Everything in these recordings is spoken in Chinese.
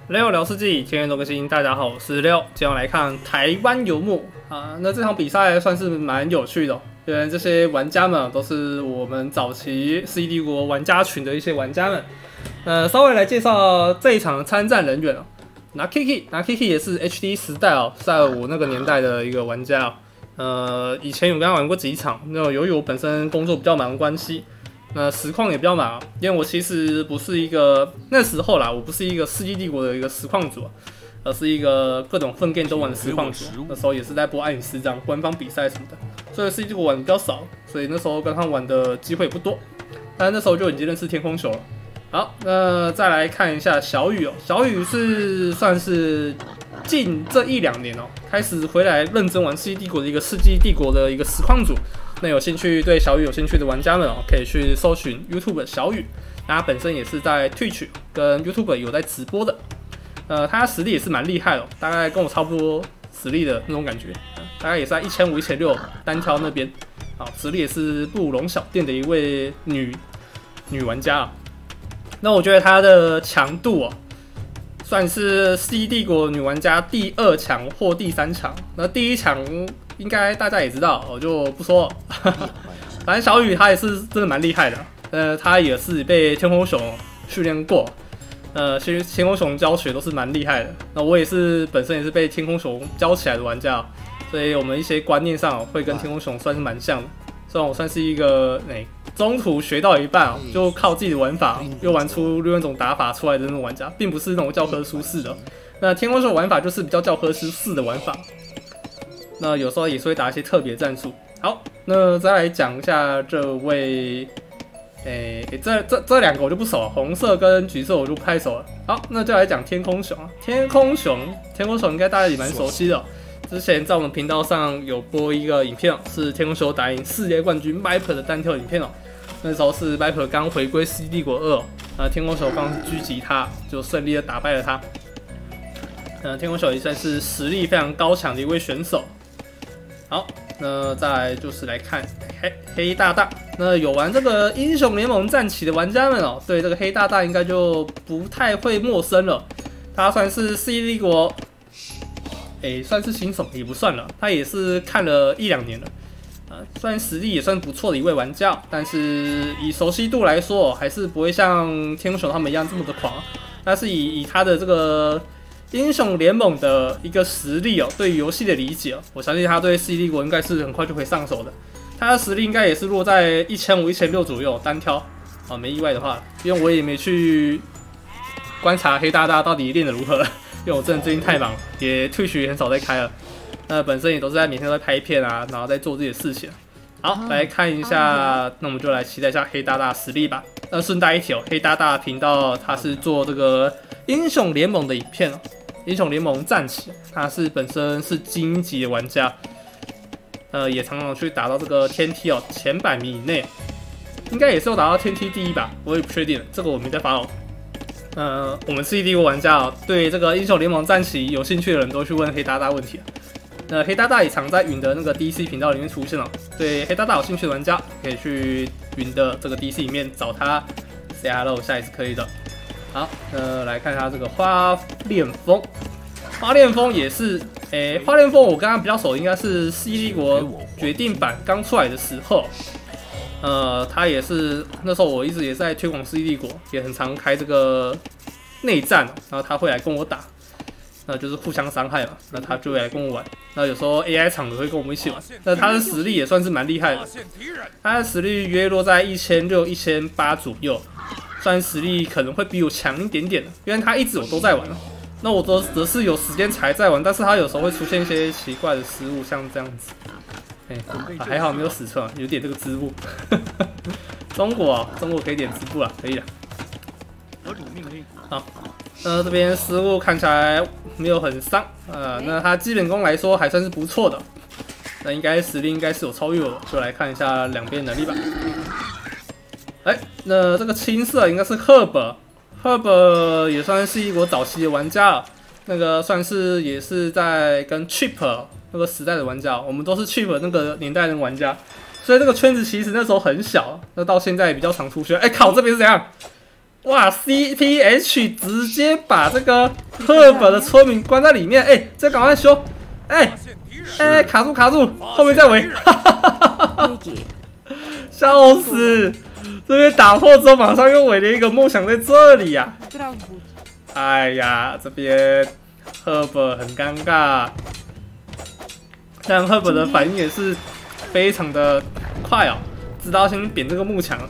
六聊世纪，天天都更新。大家好，我是六，今天来看台湾游牧啊。那这场比赛算是蛮有趣的因为这些玩家们都是我们早期世纪帝国玩家群的一些玩家们。稍微来介绍这一场的参战人员哦。拿 Kiki 也是 HD 时代哦，在我那个年代的一个玩家以前有跟他玩过几场，那由于我本身工作比较忙的关系。那实况也比较忙，因为我其实不是一个那时候啦，我不是一个世纪帝国的一个实况组，而是一个各种分 game 都玩的实况组。那时候也是在播暗影师这样官方比赛什么的，所以世纪帝国玩的比较少，所以那时候跟他玩的机会不多。但那时候就已经认识天空球了。好，那再来看一下小雨哦，小雨是算是近这一两年开始回来认真玩世纪帝国的一个世纪帝国的一个实况组。那有兴趣对小雨有兴趣的玩家们可以去搜寻 YouTube 小雨，他本身也是在 Twitch 跟 YouTube 有在直播的，他实力也是蛮厉害的，大概跟我差不多实力的那种感觉，大概也是在1500、1600单挑那边，实力也是不容小店的一位女玩家那我觉得她的强度算是世纪帝国女玩家第2强或第3强，那第1强。应该大家也知道，我就不说了。反正小雨他也是真的蛮厉害的，他也是被天空熊训练过，其实天空熊教学都是蛮厉害的。那我也是本身也是被天空熊教起来的玩家，所以我们一些观念上会跟天空熊算是蛮像的。虽然我算是一个中途学到一半就靠自己的玩法又玩出另外一种打法出来的那种玩家，并不是那种教科书式的。那天空熊玩法就是比较教科书式的玩法。那有时候也是会打一些特别战术。好，那再来讲一下这位，这两个我就不熟了，红色跟橘色我就不太熟了。好，那就来讲天空熊。天空熊应该大家也蛮熟悉的之前在我们频道上有播一个影片是天空熊打赢世界冠军 Viper 的单挑影片那时候是 Viper 刚回归世纪帝国2天空熊刚狙击他，就顺利的打败了他。天空熊也算是实力非常高强的一位选手。好，那再来就是来看黑大大。那有玩这个英雄联盟战旗的玩家们对这个黑大大应该就不太会陌生了。他算是世纪帝国，算是新手也不算了，他也是看了1-2年了。虽然实力也算不错的一位玩家，但是以熟悉度来说，还是不会像天空熊他们一样这么的狂。但是以他的这个。英雄联盟的一个实力对于游戏的理解我相信他对世纪帝国应该是很快就可以上手的。他的实力应该也是落在1500、1600左右单挑没意外的话，因为我也没去观察黑大大到底练得如何，因为我真的最近太忙，也Twitch也很少在开了。本身也都是每天都在拍片然后在做自己的事情。好，来看一下，那我们就来期待一下黑大大实力吧。那顺带一提黑大大频道他是做这个英雄联盟的影片英雄联盟战旗，他是本身是精英级的玩家，也常常去打到这个天梯前100名以内，应该也是有打到天梯第1吧，我也不确定，这个我没在发我们世纪帝国玩家对这个英雄联盟战旗有兴趣的人都去问黑大大问题那黑大大也常在云的那个 DC 频道里面出现对黑大大有兴趣的玩家可以去云的这个 DC 里面找他 say hello 下也是可以的。好，来看一下这个花恋风。花恋风也是，花恋风我跟他比较熟，应该是世纪帝国决定版刚出来的时候，他也是那时候我一直也在推广世纪帝国，也很常开这个内战，然后他会来跟我打，那就是互相伤害嘛，那他就会来跟我玩，那有时候 AI 场也会跟我们一起玩，那他的实力也算是蛮厉害的，他的实力约落在1600、1800左右。虽然实力可能会比我强一点点的，因为他一直我都在玩那我则是有时间才在玩，但是他有时候会出现一些奇怪的失误，像这样子。还好没有死错，有点这个织布。中国可以点织布了，可以了。好，这边失误看起来没有很伤那他基本功来说还算是不错的，那实力应该是有超越我，就来看一下两边能力吧。那这个青色应该是 Herb 也算是世纪帝国早期的玩家了，那个算是也是在跟 Chip 那个时代的玩家，我们都是 Chip 那个年代的玩家，所以这个圈子其实那时候很小，那到现在也比较常出现。靠，这边是怎样？ 哇 ，CPH 直接把这个赫本的村民关在里面，哎，这赶快修，哎，卡住，后面再围，笑死！这边打破之后，马上又围了一个梦想在这里呀、哎呀，这边赫本很尴尬，但赫本的反应也是非常的快哦，知道先扁这个幕墙。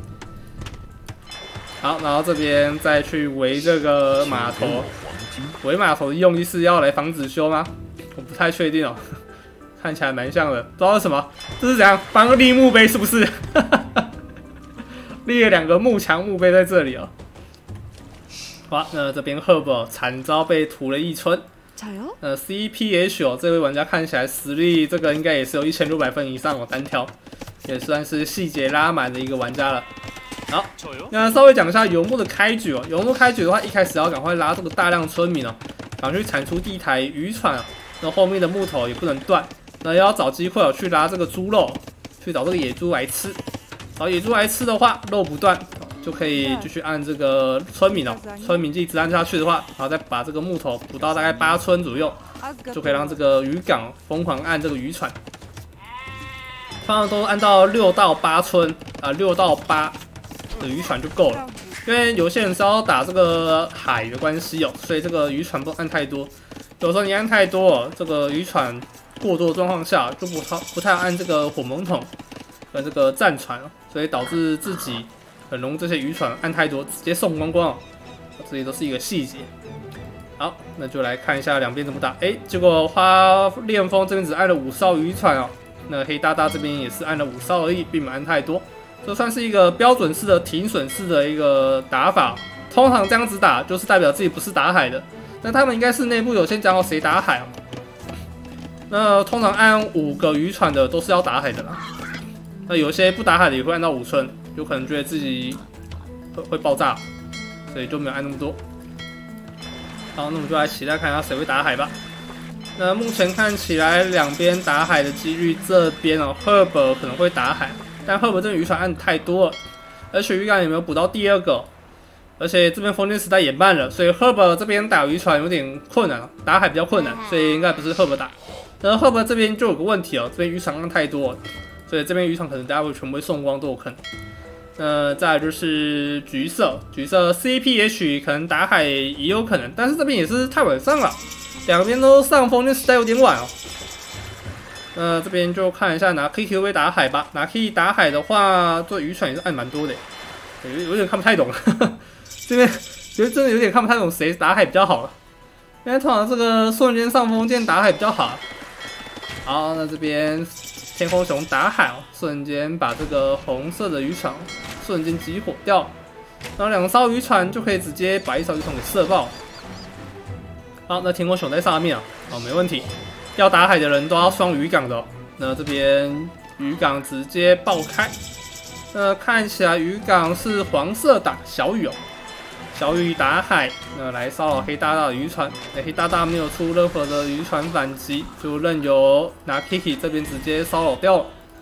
好，然后这边再去围这个码头，围码头的用意是要来防止修吗？我不太确定哦，看起来蛮像的，不知道是什么，这是怎样帮立墓碑是不是？立了2个幕墙墓碑在这里哦。好，那这边赫本惨遭被屠了一村。CPH 哦，这位玩家看起来实力这个应该也是有1600分以上哦，单挑也算是细节拉满的一个玩家了。好，那稍微讲一下游牧的开局哦。游牧开局的话，一开始要赶快拉这个大量村民哦，赶快去产出第一台渔船哦。那后面的木头也不能断，那要找机会哦去拉这个猪肉，去找这个野猪来吃。找野猪来吃的话，肉不断就可以继续按这个村民哦。村民一直按下去的话，然后再把这个木头补到大概8村左右，就可以让这个渔港疯狂按这个渔船。通常都按到6到8村，6到8。的渔船就够了，因为有些人是要打这个海的关系哦，所以这个渔船不能按太多。有时候你按太多哦，这个渔船过多的状况下，就不太按这个火猛桶跟这个战船哦，所以导致自己很容易这些渔船按太多，直接送光光哦。这些都是一个细节。好，那就来看一下两边怎么打。结果花恋风这边只按了5艘渔船哦，那黑大大这边也是按了5艘而已，并没按太多。这算是一个标准式的停损式的一个打法，通常这样子打就是代表自己不是打海的。那他们应该是内部有先讲好谁打海哦。那通常按5个渔船的都是要打海的啦。那有些不打海的也会按到5村，有可能觉得自己会爆炸，所以就没有按那么多。好，那我们就来期待看一下谁会打海吧。那目前看起来两边打海的几率，这边哦，赫本可能会打海。但赫本这边渔船按太多了，而且渔港也没有补到第2个，而且这边封建时代也慢了，所以赫本这边打渔船有点困难，打海比较困难，所以应该不是赫本打。然后赫本这边就有个问题哦，这边渔船按太多了，所以这边渔船可能大家会全部送光都有可能。再来就是橘色 CPH 可能打海也有可能，但是这边也是太晚上了，两边都上封建时代有点晚哦。这边就看一下拿 Kiki 会不会打海吧。拿 Kiki 打海的话，做渔船也是按蛮多的，有点看不太懂。这边觉得真的有点看不太懂谁打海比较好了。因为通常这个瞬间上风剑打海比较好。好，那这边天空熊打海哦，瞬间把这个红色的渔船瞬间击火掉，然后2艘渔船就可以直接把1艘渔船给射爆。好，那天空熊在上面啊，好，没问题。要打海的人都要双渔港的哦。那这边渔港直接爆开，看起来渔港是黄色打小雨哦，小雨打海，来骚扰黑大大的渔船。黑大大没有出任何的渔船反击，就任由拿 Kiki 这边直接骚扰掉了。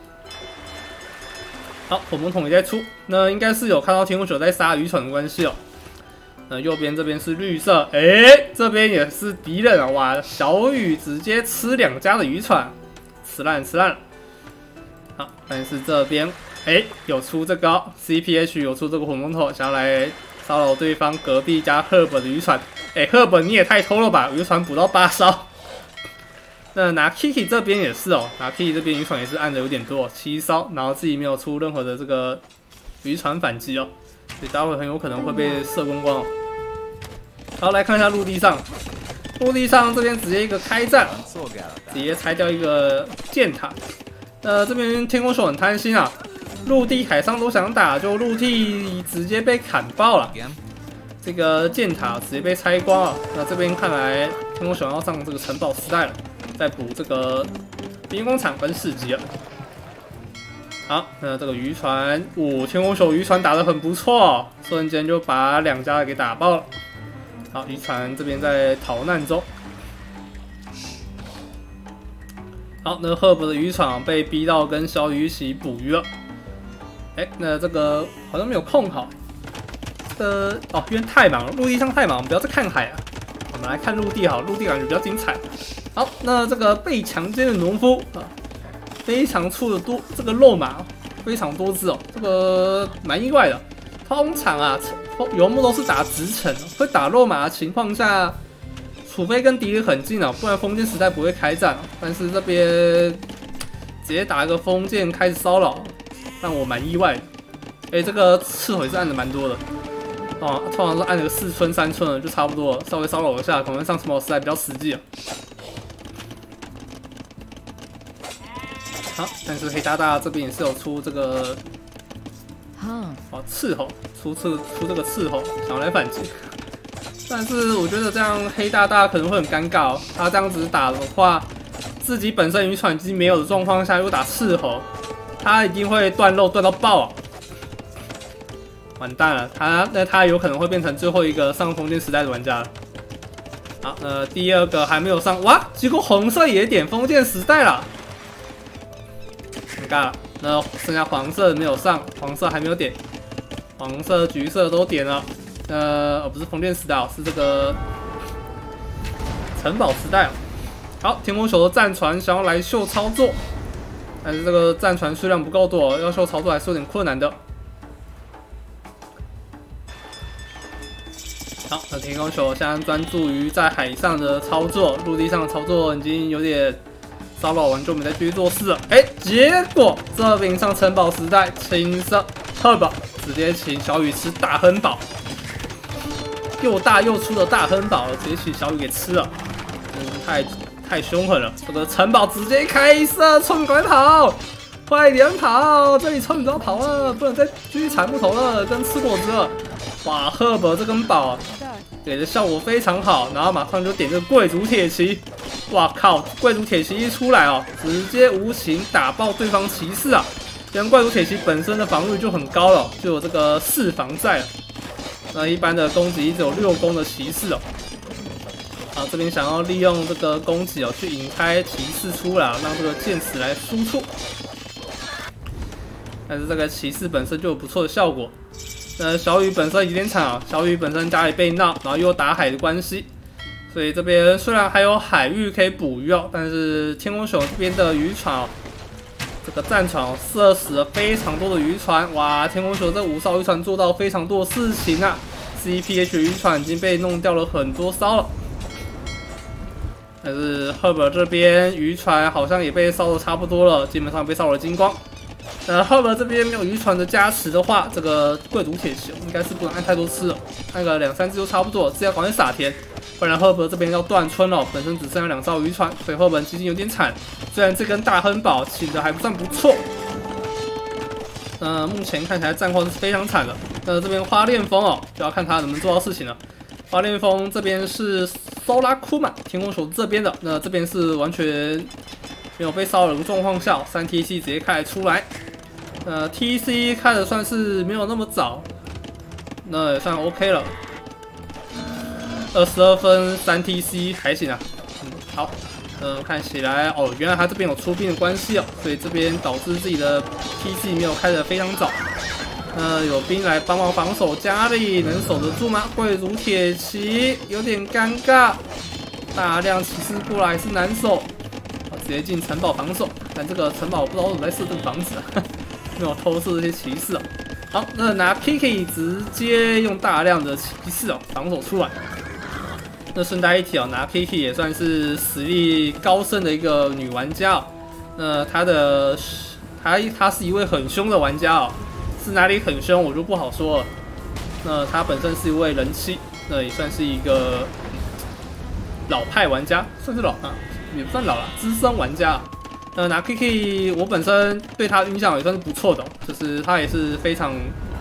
好，火猛桶也在出，那应该是有看到天空熊在杀渔船的关系哦。右边这边是绿色，这边也是敌人啊！哇，小雨直接吃2家的渔船，吃烂了。好，但是这边有出这个CPH 有出这个火猛头，想要来骚扰对方隔壁家赫本的渔船。赫本你也太偷了吧！渔船补到8艘。那拿 Kiki 这边也是哦，拿 Kiki 这边渔船也是按的有点多，7艘，然后自己没有出任何的这个渔船反击哦。所以待会很有可能会被射光光哦。好，来看一下陆地上，这边直接一个开战，直接拆掉一个箭塔。这边天空熊很贪心啊，陆地海上都想打，就陆地直接被砍爆了。这个箭塔直接被拆光了。那这边看来天空熊要上这个城堡时代了，再补这个兵工厂跟市集了。好，那这个渔船，天空熊渔船打得很不错，瞬间就把2家给打爆了。好，渔船这边在逃难中。好，那赫本的渔船被逼到跟小雨一起捕鱼了。那这个好像没有控好， 哦，因为太忙了，陆地上太忙，我们不要再看海啊，我们来看陆地好，陆地感觉比较精彩。好，那这个被强奸的农夫啊，非常粗的这个肉马非常多只哦，这个蛮意外的。通常啊，游牧都是打直城，会打肉马的情况下，除非跟敌人很近哦，不然封建时代不会开战哦。但是这边直接打一个封建开始骚扰，让我蛮意外的。这个刺回是按的蛮多的。哦，通常是按了个4寸、3寸的就差不多了，稍微骚扰一下，可能上城堡时代比较实际啊。好，但是黑大大这边也是有出这个，哦，伺候，出这个伺候，想要来反击。但是我觉得这样黑大大可能会很尴尬哦，他这样子打的话，自己本身渔船机没有的状况下又打伺候，他一定会断肉断到爆啊！完蛋了，他有可能会变成最后一个上封建时代的玩家了。好，第二个还没有上，哇，结果红色也点封建时代了，尴尬了。那剩下黄色没有上，黄色还没有点，黄色、橘色都点了。不是封建时代哦，是这个城堡时代哦。好，天空球的战船想要来秀操作，但是这个战船数量不够多，要秀操作还是有点困难的。好，那天空球现在专注于在海上的操作，陆地上的操作已经有点骚扰完，就没再继续做事了。结果这边上城堡时代，青色赫堡直接请小雨吃大亨堡，又大又粗的大亨堡，直接请小雨给吃了，太凶狠了！这个城堡直接开射，冲赶快跑！快点跑！这里冲你都要跑了，不能再继续采木头了，跟吃果子了。哇，赫伯这根宝给的效果非常好，然后马上就点这个贵族铁骑。哇靠！贵族铁骑一出来哦，直接无情打爆对方骑士啊！因为贵族铁骑本身的防御就很高了，就有这个4防在了。那一般的攻击只有6攻的骑士哦。好，这边想要利用这个攻击哦，去引开骑士出来，让这个剑齿来输出。但是这个骑士本身就有不错的效果。小雨本身有点惨啊，小雨本身家里被闹，然后又打海的关系，所以这边虽然还有海域可以捕鱼哦，但是天空熊这边的渔船哦，这个战船哦，射死了非常多的渔船。哇，天空熊这5艘渔船做到非常多的事情啊 ，CPH 渔船已经被弄掉了很多艘了。但是赫伯这边渔船好像也被烧的差不多了，基本上被烧了精光。赫伯这边没有渔船的加持的话，这个贵族铁骑应该是不能按太多次了，按个2、3次就差不多了，这要赶快撒田，不然赫伯这边要断村了。本身只剩下2艘渔船，所以赫伯基金有点惨。虽然这根大亨堡请的还不算不错，目前看起来战况是非常惨的。这边花恋风哦，就要看他能不能做到事情了。花恋风这边是搜拉库玛天空球这边的，那这边是完全没有被骚扰的状况下，3TC 直接开出来。TC 开的算是没有那么早，那也算 OK 了。22分3TC 还行啊。好，看起来哦，原来他这边有出兵的关系哦，所以这边导致自己的 TC 没有开得非常早。有兵来帮忙防守家里，能守得住吗？贵族铁骑有点尴尬，大量骑士过来是难守，直接进城堡防守。但这个城堡我不知道怎么在设这个房子啊，没有偷射这些骑士哦。好，那拿 Kiki 直接用大量的骑士哦防守出来。那顺带一提哦，拿 Kiki 也算是实力高深的一个女玩家哦。她是一位很凶的玩家哦。是哪里很凶，我就不好说了。那他本身是一位人妻，那也算是一个老派玩家，算是老啊，也不算老了，资深玩家。拿 Kiki， 我本身对他印象也算是不错的，就是他也是非常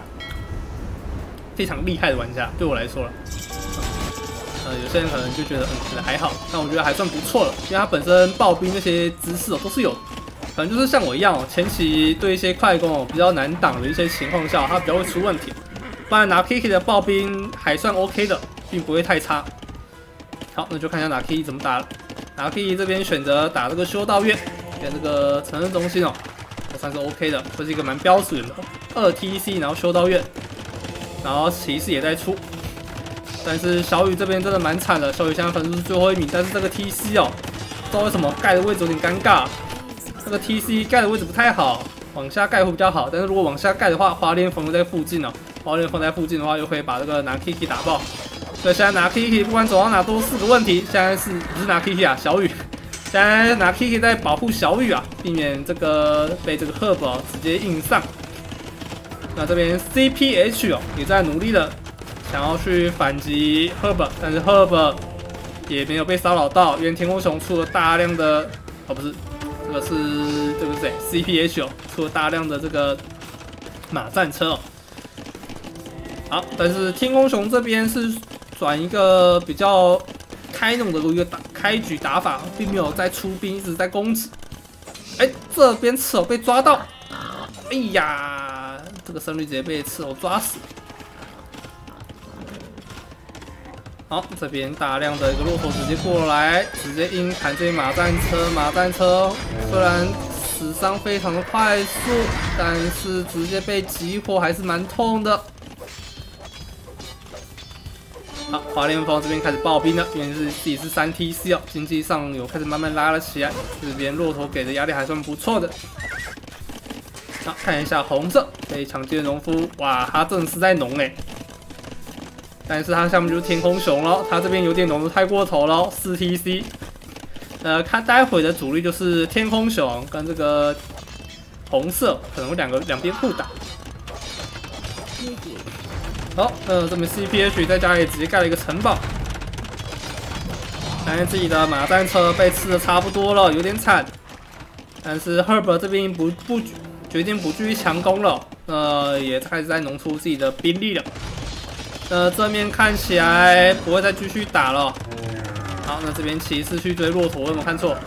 厉害的玩家，对我来说了。有些人可能就觉得可能还好，但我觉得还算不错了，因为他本身暴兵那些姿势都是有的。反正就是像我一样哦，前期对一些快攻哦比较难挡的一些情况下，它比较会出问题。不然拿 Kiki 的暴兵还算 OK 的，并不会太差。好，那就看一下拿 Kiki 怎么打了。拿 Kiki 这边选择打这个修道院跟这个城镇中心哦，也算是 OK 的，这是一个蛮标准的2TC，然后修道院。 然后骑士也在出，但是小雨这边真的蛮惨的，小雨现在分数是最后1名，但是这个 TC 哦，不知道为什么盖的位置有点尴尬，这个 TC 盖的位置不太好，往下盖会比较好，但是如果往下盖的话，花恋风在附近哦，花恋风在附近的话，又可以把这个拿 Kiki 打爆。所以现在拿 Kiki 不管走到哪都是个问题，现在是不是拿 Kiki 啊？小雨。现在拿 Kiki 在保护小雨啊，避免这个被这个 Herb 哦直接硬上。那这边 CPH 哦也在努力的想要去反击 Herb， 但是 Herb 也没有被骚扰到，因为天空熊出了大量的不是这个谁 CPH 哦出了大量的这个马战车哦。好，但是天空熊这边是转一个比较开农的一个开局打法，并没有在出兵，一直在攻击。哎，这边刺偶被抓到，哎呀，这个胜率直接被刺偶抓死。好，这边大量的一个骆驼直接过来，直接硬砍这些马战车。马战车虽然死伤非常的快速，但是直接被击破还是蛮痛的。好，华联峰这边开始爆兵了，因为自己是3 TC 哦，经济上有开始慢慢拉了起来。这边骆驼给的压力还算不错的。好，看一下红色非常见的农夫，哇，他真的是在农哎。但是他下面就是天空熊了，他这边有点农的太过头了，4 TC。看待会的主力就是天空熊跟这个红色，可能会两边互打。好，这边 CPH 在家里直接盖了一个城堡，但是自己的马战车被吃的差不多了，有点惨。但是 Herb 这边决定不继续强攻了，也开始在弄出自己的兵力了。正面看起来不会再继续打了。好，那这边骑士去追骆驼，有没有看错？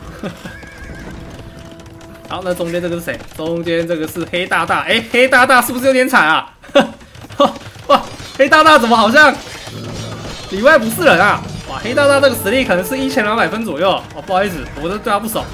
好，那中间这个是谁？中间这个是黑大大，哎，黑大大是不是有点惨啊？哇，黑大大怎么好像里外不是人啊？哇，黑大大这个实力可能是1200分左右。哦，不好意思，我对他不熟。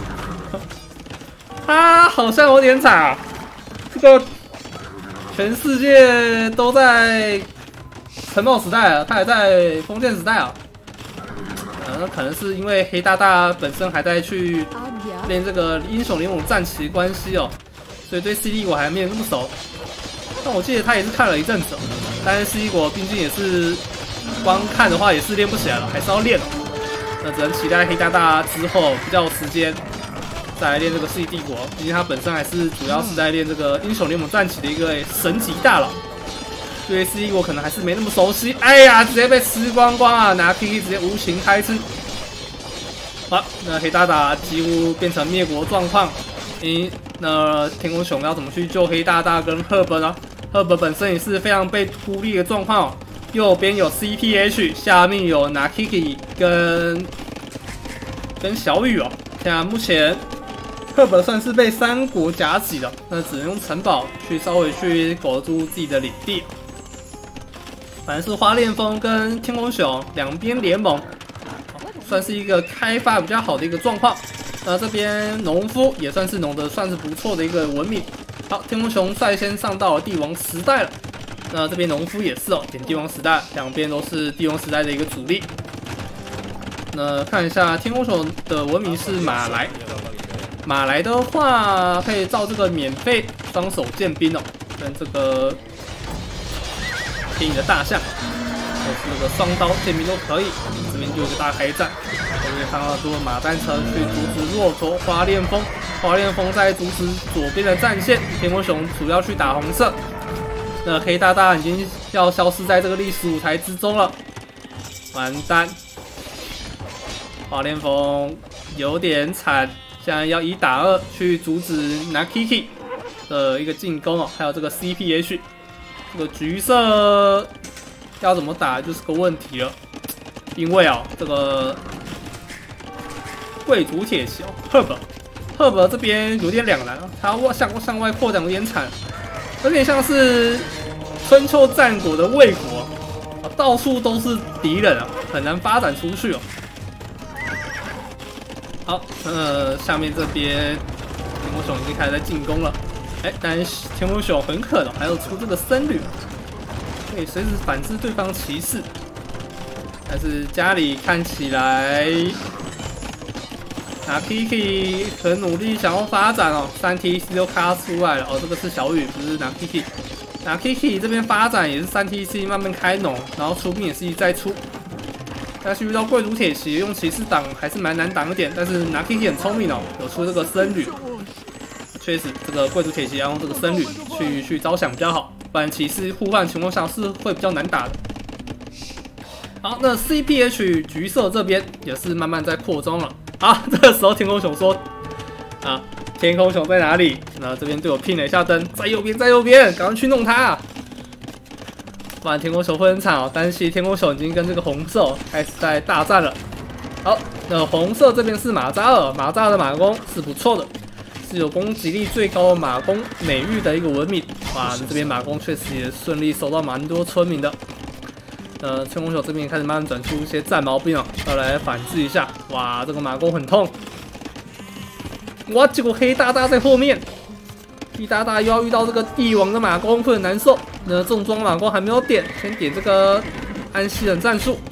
他好像有点惨啊！这个全世界都在城堡时代啊，他还在封建时代啊。可能是因为黑大大本身还在去练这个英雄联盟战旗关系哦，所以对 CD 国还没有那么熟。但我记得他也是看了一阵子，但是 CD 国毕竟也是光看的话也是练不起来了，还是要练。那只能期待黑大大之后比较有时间再来练这个世纪帝国，毕竟他本身还是主要是在练这个英雄联盟战旗的一个神级大佬。对 CD 国可能还是没那么熟悉，哎呀，直接被吃光光啊！拿 Kiki 直接无情开吃。好，那黑大大几乎变成灭国状况。那天空熊要怎么去救黑大大跟 Herb 呢？Herb 本身也是非常被孤立的状况哦。右边有 CPH， 下面有拿 Kiki 跟小雨哦。现在目前 Herb 算是被3国夹击了，那只能用城堡去稍微去保住自己的领地。反正是花恋风跟天空熊两边联盟，算是一个开发比较好的一个状况。那这边农夫也算是农的算是不错的一个文明。好，天空熊率先上到了帝王时代了。那这边农夫也是哦，点帝王时代，两边都是帝王时代的一个主力。那看一下天空熊的文明是马来，马来的话可以造这个免费双手剑兵哦，跟这个天影的大象，或是那个双刀剑兵都可以。这边就有个大开战，我们可以看到多马战车去阻止骆驼花恋风，花恋风在阻止左边的战线，天空熊主要去打红色。那黑大大已经要消失在这个历史舞台之中了，完蛋！花恋风有点惨，现在要1打2去阻止拿 Kiki 的一个进攻哦，还有这个 CPH。这个橘色要怎么打就是个问题了，因为这个贵族铁骑Herb 这边有点两难啊，他向外扩展有点惨，有点像是春秋战国的魏国，到处都是敌人啊，很难发展出去哦。好，下面这边天空熊已经开始在进攻了。但是天空熊很可能还要出这个僧侣。 可以随时反制对方骑士。但是家里看起来，Kiki 很努力想要发展哦，3TC 都卡出来了哦，这个是小雨，不是Kiki。Kiki 这边发展也是3TC 慢慢开农，然后出兵也是一再出。但是遇到贵族铁骑用骑士挡还是蛮难挡一点，但是Kiki 很聪明哦，有出这个僧侣。确实，这个贵族铁骑要用这个僧侣去招降比较好，不然骑士互换情况下是会比较难打的。好，那 CPH 橘色这边也是慢慢在扩张了。好，这个时候天空熊说：“啊，天空熊在哪里？”那这边对我拼了一下灯，在右边，在右边，赶快去弄它。不然天空熊会很惨哦。但是天空熊已经跟这个红色开始在大战了。好，那红色这边是马扎尔，马扎尔的马弓是不错的。是有攻击力最高的马弓美誉的一个文明，哇，这边马弓确实也顺利收到蛮多村民的。天空熊这边开始慢慢转出一些战矛兵啊，要来反制一下。哇，这个马弓很痛。哇，结果黑大大在后面，黑大大又要遇到这个帝王的马弓，会很难受。那重装马弓还没有点，先点这个安息人战术。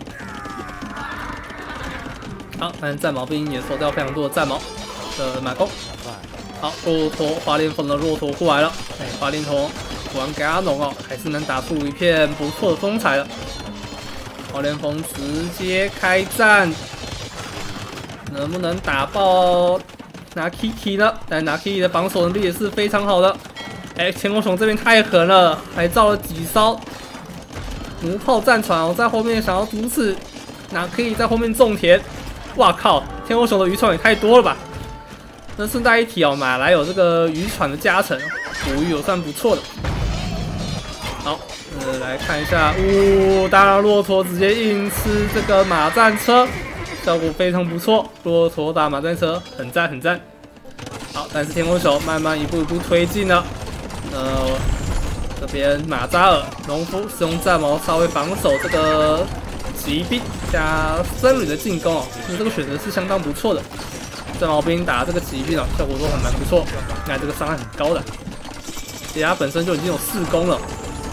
好，但是战矛兵也收掉非常多的战矛的马弓。好，骆驼花莲风的骆驼过来了。花莲驼果然给阿农哦，还是能打出一片不错的风采的。花莲风直接开战，能不能打爆Kiki 呢？但Kiki 的防守能力也是非常好的。天空熊这边太狠了，还造了几艘弩炮战船哦，在后面想要阻止Kiki在后面种田。哇靠！天空熊的渔船也太多了吧！那顺带一提哦，马来有这个渔船的加成，捕鱼有算不错的。好，来看一下，大量骆驼直接硬吃这个马战车，效果非常不错。骆驼打马战车，很赞很赞。好，但是天空熊慢慢一步一步推进了。这边马扎尔农夫使用战矛稍微防守这个骑兵加僧侣的进攻哦，这个选择是相当不错的。战矛兵打这个骑兵哦，效果都很蛮不错。看这个伤害很高的，而且他本身就已经有4攻了。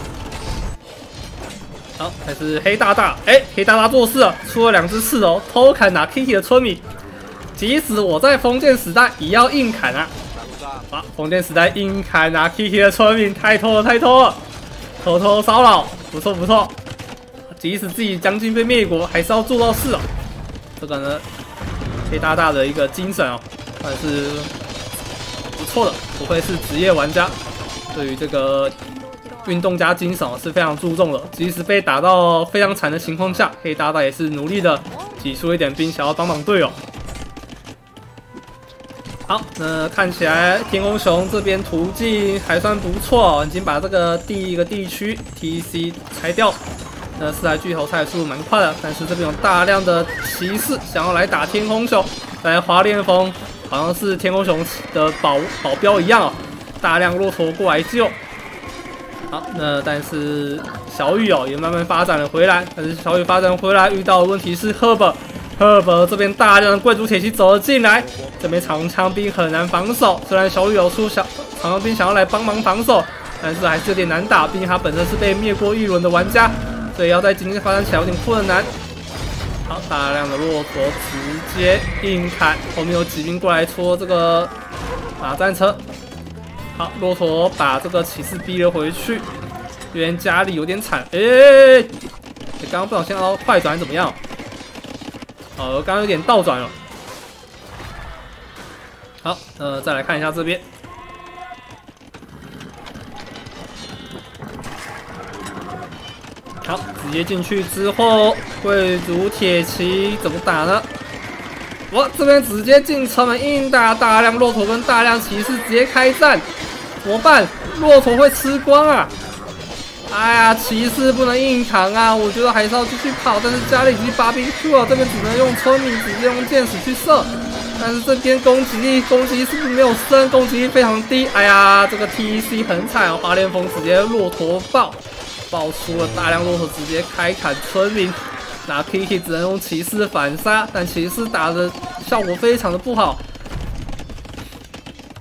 好，还是黑大大，黑大大做事了，出了2只刺哦，偷砍Kiki的村民。即使我在封建时代，也要硬砍啊！好，封建时代硬砍Kiki的村民，太偷了，太偷了，偷偷骚扰，不错不错。即使自己将军被灭国，还是要做到事哦。这个呢，黑大大的一个精神哦，算是不错的，不愧是职业玩家，对于这个运动家精神是非常注重的。即使被打到非常惨的情况下，黑大大也是努力的挤出一点兵，想要帮忙队友。好，那看起来天空熊这边途径还算不错，已经把这个第一个地区 TC 拆掉。那4台巨头拆速度蛮快的，但是这边有大量的骑士想要来打天空熊。来华恋风好像是天空熊的保镖一样哦，大量骆驼过来救。好，那但是小雨哦也慢慢发展了回来，但是小雨发展回来遇到的问题是Herb这边大量的贵族铁骑走了进来，这边长枪兵很难防守。虽然小雨有出长枪兵想要来帮忙防守，但是还是有点难打，毕竟他本身是被灭过一轮的玩家，所以要在今天发展起来有点困难。好，大量的骆驼直接硬砍，后面有骑兵过来戳这个马战车。好，骆驼把这个骑士逼了回去，有点家里有点惨。刚刚不小心按到快转怎么样？刚刚有点倒转了。好，再来看一下这边。好，直接进去之后，贵族铁骑怎么打呢？哇，这边直接进城门，硬打大量骆驼跟大量骑士直接开战，怎么办？骆驼会吃光啊！哎呀，骑士不能硬扛啊！我觉得还是要继续跑，但是家里已经BBQ了，这边只能用村民直接用箭矢去射。但是这边攻击力是不是没有升？攻击力非常低。哎呀，这个 TEC 很惨哦，华联风直接骆驼爆出了大量骆驼，直接开砍村民。那 Kiki 只能用骑士反杀，但骑士打的效果非常的不好。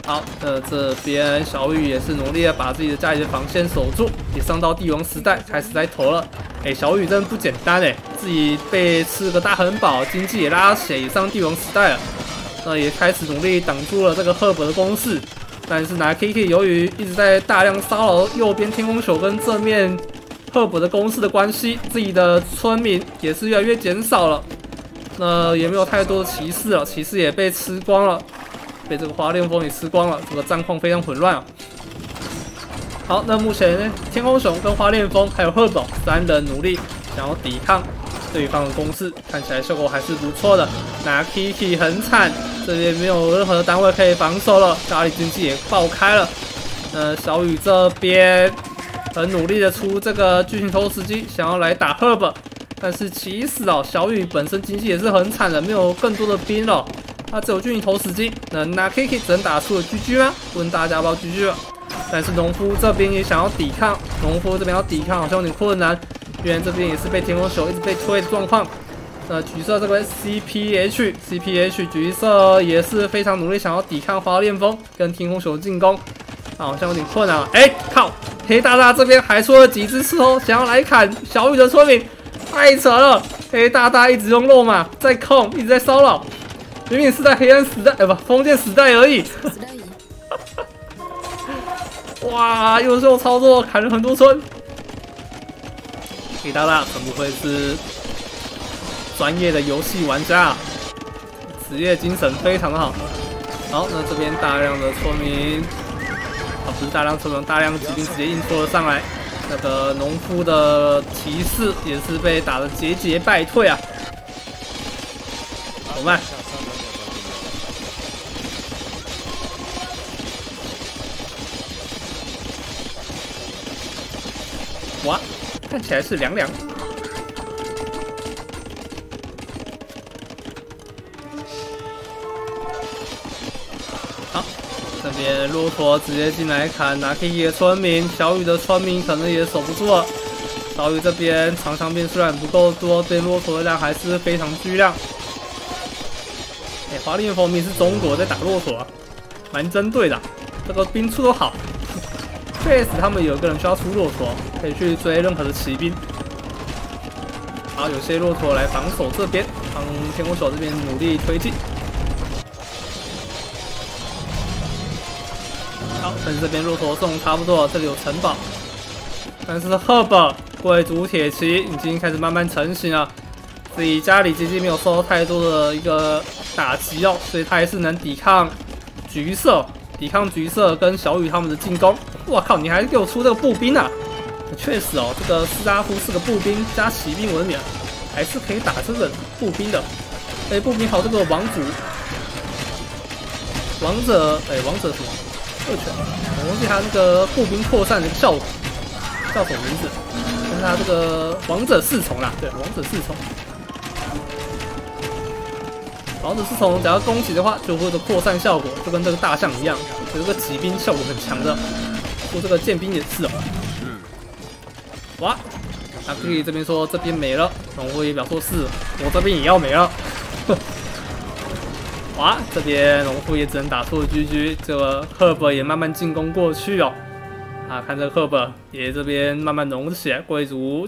好，这边小雨也是努力的把自己的家里的防线守住，也上到帝王时代开始在投了。小雨真的不简单自己被吃个大亨堡，经济也拉起来，也上帝王时代了。那也开始努力挡住了这个赫伯的攻势，但是拿 Kiki 由于一直在大量骚扰右边天空球跟正面赫伯的攻势的关系，自己的村民也是越来越减少了。那也没有太多的骑士了，骑士也被吃光了。被这个花恋风也吃光了，这个战况非常混乱啊。好，那目前天空熊跟花恋风还有赫宝3人努力想要抵抗对方的攻势，看起来效果还是不错的。那 Kiki 很惨，这边没有任何的单位可以防守了，家里经济也爆开了。小雨这边很努力的出这个巨型投石机，想要来打赫宝，但是其实小雨本身经济也是很惨的，没有更多的兵了。他只有巨型投石机，那 Kiki 只能打出了 GG 吗？问大家要不要 GG 了？但是农夫这边也想要抵抗，农夫这边要抵抗好像有点困难，因为这边也是被天空球一直被推的状况。橘色这边 CPH 橘色也是非常努力想要抵抗花恋风跟天空球的进攻，好像有点困难。靠！黑大大这边还出了几只刺头，想要来砍小雨的村民，太扯了！黑大大一直用肉马在控，一直在骚扰。明明是在黑暗时代，封建时代而已。哇，又是用操作砍了很多村。黑大大怎么会是专业的游戏玩家啊？职业精神非常的好。好，那这边大量的村民，不是大量村民，大量骑兵直接硬戳了上来。那个农夫的骑士也是被打得节节败退啊。怎么办？哇，看起来是凉凉。好，这边骆驼直接进来砍拿 Kiki 的村民，小雨的村民可能也守不住了。小雨这边长枪兵虽然不够多，对骆驼的量还是非常巨量。华丽风迷是中国在打骆驼，蛮针对的，这个兵出都好。确实，他们有一个人需要出骆驼，可以去追任何的骑兵。好，有些骆驼来防守这边，帮天空手这边努力推进。好，但是这边骆驼送差不多了，这里有城堡，但是赫伯贵族铁骑已经开始慢慢成型了，自己家里经济没有受到太多的一个打击哦，所以他还是能抵抗橘色跟小雨他们的进攻。哇靠！你还给我出这个步兵啊？确实哦，这个斯拉夫是个步兵加骑兵文明，还是可以打这个步兵的。步兵还有这个王者什么特权？我忘记他那个步兵扩散的效果叫什么名字？但是他这个王者侍从啦，对，王者侍从。王者侍从只要攻击的话，就会有扩散效果，就跟这个大象一样，有这个骑兵效果很强的。说这个剑兵也是哦。哇，那 Kiki 这边说这边没了，农夫也表示是，我这边也要没了。哇，这边农夫也只能打出了 GG， 这个赫伯也慢慢进攻过去哦。看这个赫伯也这边慢慢融起来，贵族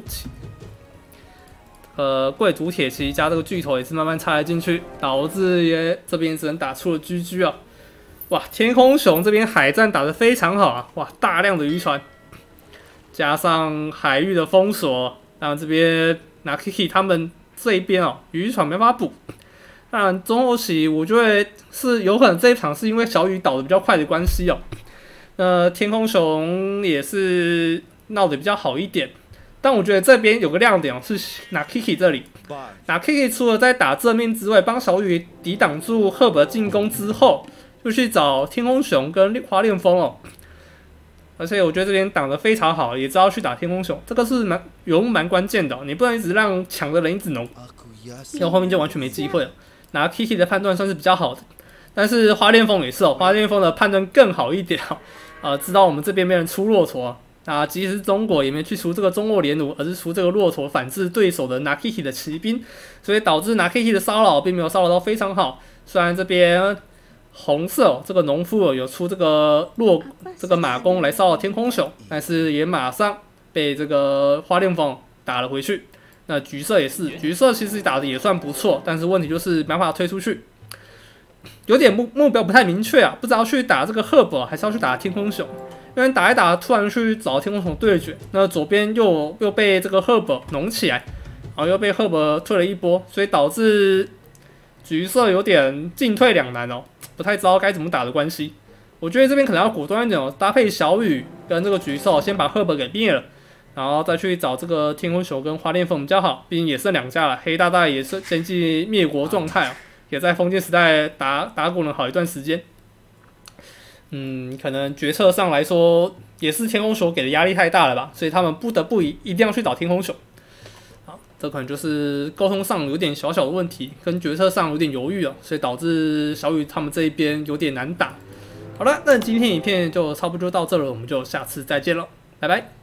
铁骑加这个巨头也是慢慢插了进去，导致也这边只能打出了 GG 啊。哇，天空熊这边海战打得非常好啊！哇，大量的渔船，加上海域的封锁，然后这边拿 Kiki 他们这一边渔船没办法补。当然中后期我觉得是有可能这一场是因为小雨倒的比较快的关系哦。天空熊也是闹得比较好一点，但我觉得这边有个亮点是拿 Kiki 这里，拿 Kiki 除了在打正面之外，帮小雨抵挡住赫伯进攻之后。就去找天空熊跟花恋风哦，而且我觉得这边挡得非常好，也知道去打天空熊，这个是蛮关键的你不能一直让强的人一直农，因为后面就完全没机会了。拿 Kiki 的判断算是比较好的，但是花恋风也是花恋风的判断更好一点知道我们这边没人出骆驼即使中国也没去出这个中洛连弩，而是出这个骆驼反制对手的拿 Kiki 的骑兵，所以导致拿 Kiki 的骚扰并没有骚扰到非常好，虽然这边。 红色这个农夫有出这个这个马弓来骚扰天空熊，但是也马上被这个花恋风打了回去。那橘色也是，橘色其实打的也算不错，但是问题就是没办法推出去，有点目标不太明确啊，不知道去打这个赫伯还是要去打天空熊。因为打一打，突然去找天空熊对决，那左边又被这个赫伯弄起来，然后又被赫伯推了一波，所以导致橘色有点进退两难哦，不太知道该怎么打的关系。我觉得这边可能要果断一点哦，搭配小雨跟这个橘色，先把赫伯给灭了，然后再去找这个天空熊跟花恋风比较好，毕竟也剩2家了。黑大大也是先进灭国状态哦，也在封建时代打滚了好一段时间。可能决策上来说，也是天空熊给的压力太大了吧，所以他们不得不一定要去找天空熊。好，这可能就是沟通上有点小小的问题，跟决策上有点犹豫哦，所以导致小雨他们这一边有点难打。好了，那今天影片就差不多到这了，我们就下次再见了，拜拜。